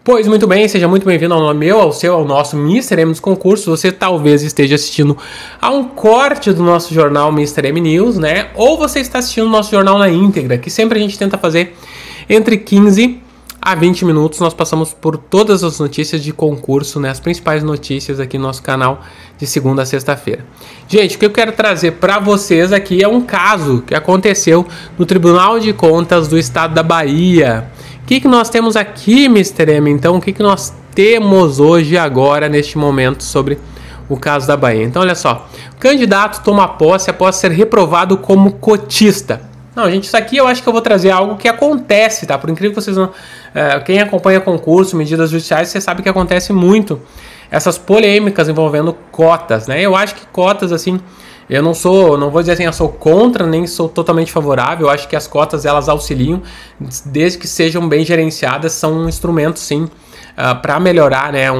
Pois muito bem, seja muito bem-vindo ao meu, ao seu, ao nosso Mr. M dos concursos. Você talvez esteja assistindo a um corte do nosso jornal Mr. M News, né? Ou você está assistindo o nosso jornal na íntegra, que sempre a gente tenta fazer entre 15 a 20 minutos. Nós passamos por todas as notícias de concurso, né? As principais notícias aqui no nosso canal de segunda a sexta-feira. Gente, o que eu quero trazer para vocês aqui é um caso que aconteceu no Tribunal de Contas do Estado da Bahia. O que nós temos aqui, Mr. M? Então, o que nós temos hoje, agora, neste momento, sobre o caso da Bahia? Então, olha só. O candidato toma posse após ser reprovado como cotista. Não, gente, isso aqui eu acho que eu vou trazer algo que acontece, tá? Por incrível que vocês não... quem acompanha concurso, medidas judiciais, você sabe que acontece muito essas polêmicas envolvendo cotas, né? Eu acho que cotas, assim... Eu não vou dizer assim, eu sou contra, nem sou totalmente favorável. Eu acho que as cotas, elas auxiliam, desde que sejam bem gerenciadas, são um instrumento, sim, para melhorar, né,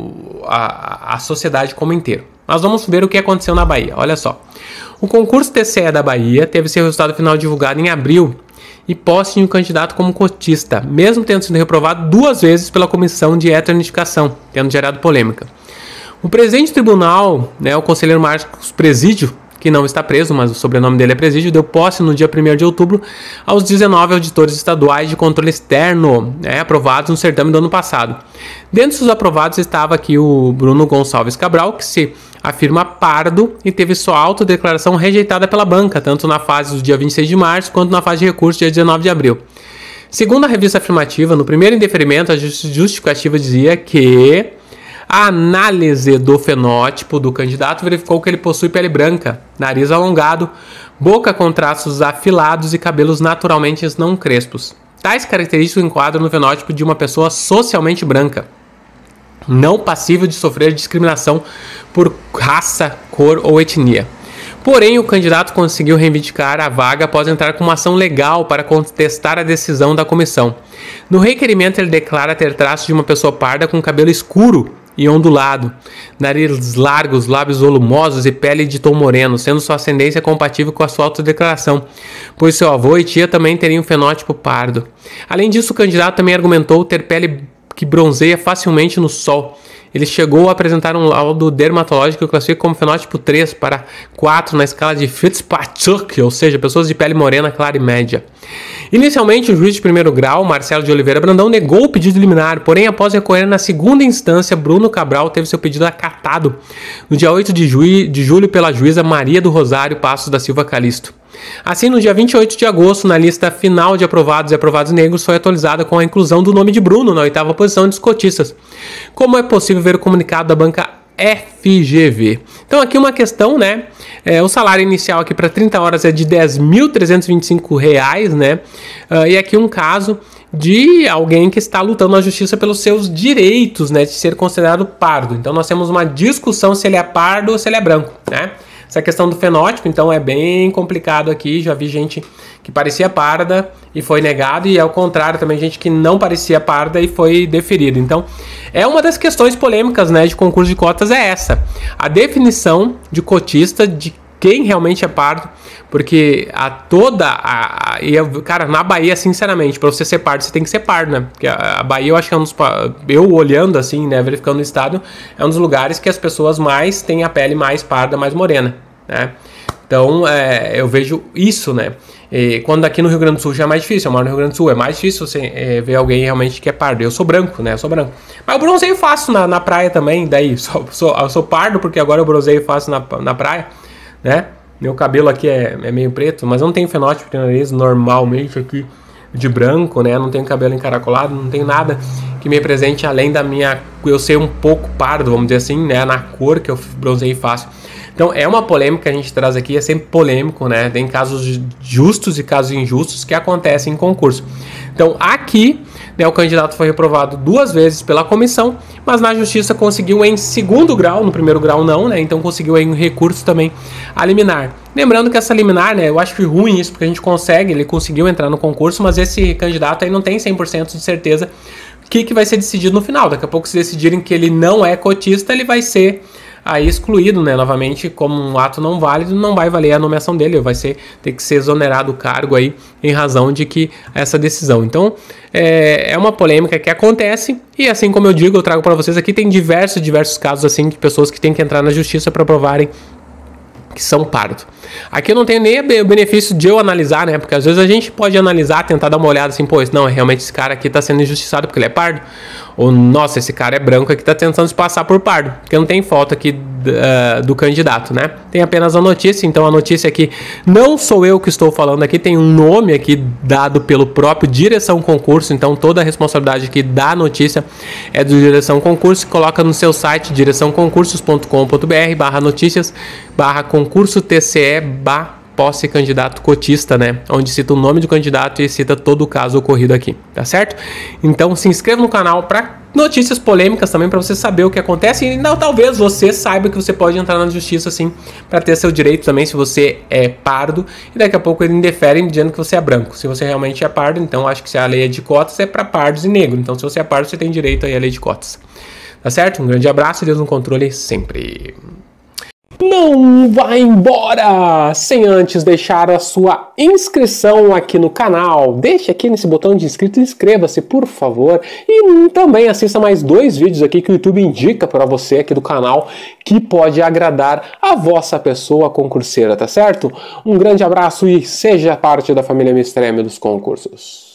a sociedade como inteiro. Mas vamos ver o que aconteceu na Bahia, olha só. O concurso TCE da Bahia teve seu resultado final divulgado em abril e posse de um candidato como cotista, mesmo tendo sido reprovado 2 vezes pela Comissão de Heteronificação, tendo gerado polêmica. O presidente do tribunal, né, o conselheiro Marcos Presídio, que não está preso, mas o sobrenome dele é Presídio, deu posse no dia 1º de outubro aos 19 auditores estaduais de controle externo, né, aprovados no certame do ano passado. Dentre os aprovados estava aqui o Bruno Gonçalves Cabral, que se afirma pardo e teve sua autodeclaração rejeitada pela banca, tanto na fase do dia 26 de março quanto na fase de recurso, dia 19 de abril. Segundo a revista afirmativa, no primeiro indeferimento, a justificativa dizia que a análise do fenótipo do candidato verificou que ele possui pele branca, nariz alongado, boca com traços afilados e cabelos naturalmente não crespos. Tais características enquadram no fenótipo de uma pessoa socialmente branca, não passível de sofrer discriminação por raça, cor ou etnia. Porém, o candidato conseguiu reivindicar a vaga após entrar com uma ação legal para contestar a decisão da comissão. No requerimento, ele declara ter traços de uma pessoa parda com cabelo escuro e ondulado, nariz largos, lábios volumosos e pele de tom moreno, sendo sua ascendência compatível com a sua autodeclaração, pois seu avô e tia também teriam um fenótipo pardo. Além disso, o candidato também argumentou ter pele que bronzeia facilmente no sol. Ele chegou a apresentar um laudo dermatológico que classifica como fenótipo 3 para 4 na escala de Fitzpatrick, ou seja, pessoas de pele morena, clara e média. Inicialmente, o juiz de primeiro grau, Marcelo de Oliveira Brandão, negou o pedido liminar, porém, após recorrer na segunda instância, Bruno Cabral teve seu pedido acatado no dia 8 de julho pela juíza Maria do Rosário Passos da Silva Calisto. Assim, no dia 28 de agosto, na lista final de aprovados e aprovados negros, foi atualizada com a inclusão do nome de Bruno na 8ª posição dos cotistas. Como é possível ver o comunicado da banca FGV? Então, aqui uma questão, né? O salário inicial aqui para 30 horas é de R$ 10.325, né? E aqui um caso de alguém que está lutando na justiça pelos seus direitos, né? De ser considerado pardo. Então, nós temos uma discussão se ele é pardo ou se ele é branco, né? Essa questão do fenótipo, então, é bem complicado aqui. Já vi gente que parecia parda e foi negado, e ao contrário também gente que não parecia parda e foi deferido. Então, é uma das questões polêmicas, né, de concurso de cotas é essa. A definição de cotista, de quem realmente é pardo, porque cara, na Bahia, sinceramente, para você ser pardo, você tem que ser pardo, né? Porque a Bahia, eu acho que é eu olhando assim, né, verificando o estado, é um dos lugares que as pessoas mais têm a pele mais parda, mais morena, né? Então, eu vejo isso, né? E quando aqui no Rio Grande do Sul já é mais difícil, eu moro no Rio Grande do Sul, é mais difícil você ver alguém realmente que é pardo. Eu sou branco, né? Eu sou branco. Mas eu bronzeio fácil na praia também, daí. Eu sou pardo porque agora eu bronzeio fácil na praia, né? Meu cabelo aqui é meio preto, mas eu não tenho fenótipo de nariz normalmente aqui de branco, né? Não tenho cabelo encaracolado, não tenho nada que me represente além da minha... Eu ser um pouco pardo, vamos dizer assim, né? Na cor que eu bronzeei fácil. Então, é uma polêmica que a gente traz aqui, é sempre polêmico, né? Tem casos justos e casos injustos que acontecem em concurso. Então, aqui, né, o candidato foi reprovado 2 vezes pela comissão, mas na justiça conseguiu em segundo grau, no primeiro grau não, né? Então, conseguiu em recurso também a liminar. Lembrando que essa liminar, né, eu acho ruim isso, porque ele conseguiu entrar no concurso, mas esse candidato aí não tem 100% de certeza o que vai ser decidido no final. Daqui a pouco, se decidirem que ele não é cotista, ele vai ser aí excluído, né, novamente, como um ato não válido, não vai valer a nomeação dele, vai ter que ser exonerado o cargo aí em razão de que essa decisão. Então, é uma polêmica que acontece e, assim como eu digo, eu trago para vocês aqui, tem diversos casos assim de pessoas que têm que entrar na justiça para provarem que são pardo. Aqui eu não tenho nem o benefício de eu analisar, né? Porque às vezes a gente pode analisar, tentar dar uma olhada assim, pô, não, realmente esse cara aqui tá sendo injustiçado porque ele é pardo. Ou, nossa, esse cara é branco aqui, tá tentando se passar por pardo. Porque não tem foto aqui do candidato, né? Tem apenas a notícia, então a notícia aqui não sou eu que estou falando aqui, tem um nome aqui dado pelo próprio Direção Concurso, então toda a responsabilidade aqui da notícia é do Direção Concurso, coloca no seu site direçãoconcursos.com.br/notícias/concurso TCE/posse candidato cotista, né? Onde cita o nome do candidato e cita todo o caso ocorrido aqui, tá certo? Então se inscreva no canal para notícias polêmicas também, para você saber o que acontece e não, talvez você saiba que você pode entrar na justiça assim para ter seu direito também se você é pardo e daqui a pouco eles indeferem dizendo que você é branco. Se você realmente é pardo, então acho que se a lei é de cotas é para pardos e negros. Então se você é pardo, você tem direito aí à lei de cotas. Tá certo? Um grande abraço e Deus no controle sempre. Não vá embora sem antes deixar a sua inscrição aqui no canal. Deixe aqui nesse botão de inscrito e inscreva-se, por favor. E também assista mais 2 vídeos aqui que o YouTube indica para você aqui do canal que pode agradar a vossa pessoa concurseira, tá certo? Um grande abraço e seja parte da família Mr. M dos concursos.